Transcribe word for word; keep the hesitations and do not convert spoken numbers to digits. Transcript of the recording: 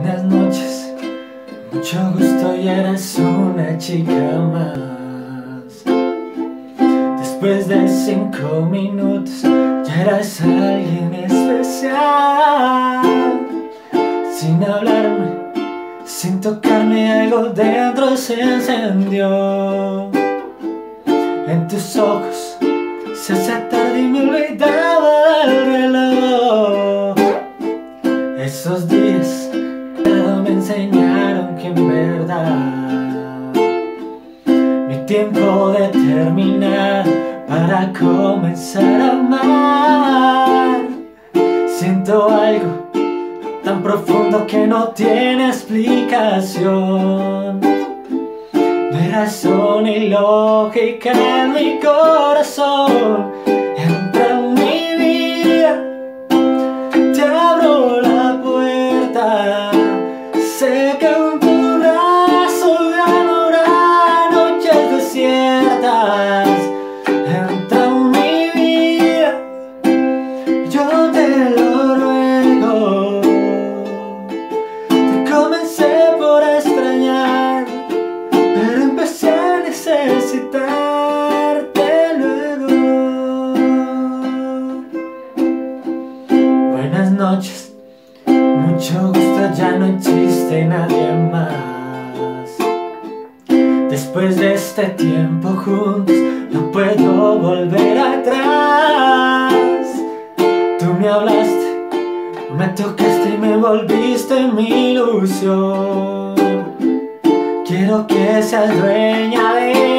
Buenas noches, mucho gusto, y eres una chica más. Después de cinco minutos ya eras alguien especial. Sin hablarme, sin tocarme, algo dentro se encendió. En tus ojos se hacía tarde y me olvidaba del reloj. Esos días me enseñaron que en verdad mi tiempo de terminar para comenzar a amar. Siento algo tan profundo que no tiene explicación. No hay razón ni lógica en mi corazón. Entra en mi vida, te abro la puerta. Sé que en tu brazo de amor hay noches desiertas. Entra en mi vida, yo te lo ruego. Te comencé por extrañar, pero empecé a necesitarte luego. Buenas noches, mucho gusto, ya no existe nadie más. Después de este tiempo juntos no puedo volver atrás. Tú me hablaste, me tocaste y me volviste mi ilusión. Quiero que seas dueña de